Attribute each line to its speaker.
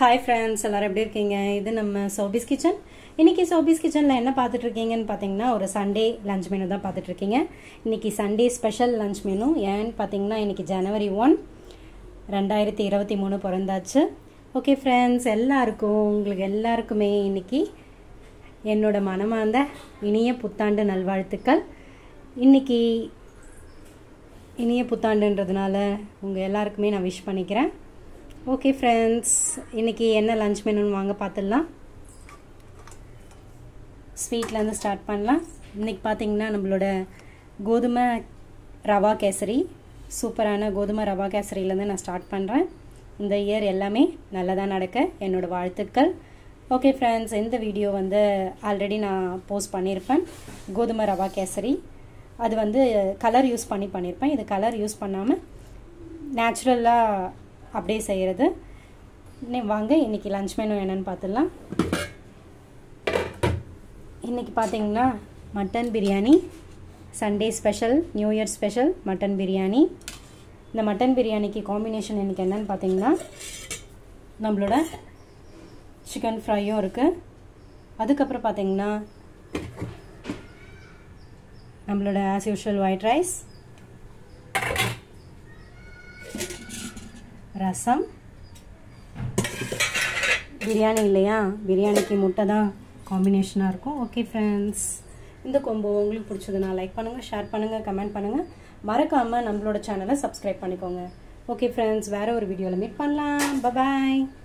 Speaker 1: Hi friends, எல்லாரும் எப்படி இருக்கீங்க? இது நம்ம Sowbi's kitchen. இன்னைக்கு Sowbi's kitchenல என்ன பார்த்துட்டு இருக்கீங்கன்னு பாத்தீங்கன்னா ஒரு சண்டே லஞ்ச் மெனு தான் பார்த்துட்டு இருக்கீங்க. இன்னைக்கு சண்டே ஸ்பெஷல் லஞ்ச் மெனு. ஏன்னு பாத்தீங்கன்னா இன்னைக்கு ஜனவரி 1 2023 பிறந்தாச்சு. ஓகே फ्रेंड्स, உங்களுக்கு எல்லாருக்குமே இன்னைக்கு என்னோட மனமார்ந்த இனிய புத்தாண்டு நல்வாழ்த்துக்கள். இன்னைக்கு இனிய புத்தாண்டுன்றதுனால உங்க எல்லாருக்குமே நான் விஷ் பண்ணிக்கிறேன். ஓகே फ्रेंड्स, இன்னைக்கு என்ன லஞ்ச் மெனுன்னு வாங்க பார்த்துடலாம். ஸ்வீட்ல இருந்து ஸ்டார்ட் பண்ணலாம். இன்னைக்கு பாத்தீங்கன்னா நம்மளோட கோதுமை ரவா கேசரி, சூப்பரான கோதுமை ரவா கேசரியில இருந்து நான் ஸ்டார்ட் பண்றேன். இந்த இயர் எல்லாமே நல்லதா நடக்க என்னோட வாழ்த்துக்கள். ஓகே फ्रेंड्स, இந்த வீடியோ ஆல்ரெடி நான் போஸ்ட் பண்ணியிருப்பேன். கோதுமை ரவா கேசரி அது கலர் யூஸ் பண்ணியிருப்பேன். இது கலர் யூஸ் பண்ணாம நேச்சுரலா அப்படியே செய்யறது. வாங்க இன்னைக்கு லஞ்ச் மெனு என்னன்னு பார்த்துடலாம். இன்னைக்கு பாத்தீங்கன்னா mutton biryani, Sunday special, new year special mutton biryani. இந்த மட்டன் பிரியாணிக்கு காம்பினேஷன் இன்னைக்கு என்னன்னு பாத்தீங்கன்னா நம்மளோட சிக்கன் ஃப்ரையும் இருக்கு. அதுக்கப்புறம் பாத்தீங்கன்னா நம்மளோட as usual white rice, ரசம், பிரியாணி இல்லையா, பிரியாணிக்கு முட்டை தான் காம்பினேஷனாக இருக்கும். ஓகே ஃப்ரெண்ட்ஸ், இந்த கொம்போ உங்களுக்கு பிடிச்சதுன்னா லைக் பண்ணுங்கள், ஷேர் பண்ணுங்கள், கமெண்ட் பண்ணுங்கள். மறக்காமல் நம்மளோட சேனலை சப்ஸ்கிரைப் பண்ணிக்கோங்க. ஓகே ஃப்ரெண்ட்ஸ், வேறு ஒரு வீடியோவில் மீட் பண்ணலாம். பாய்.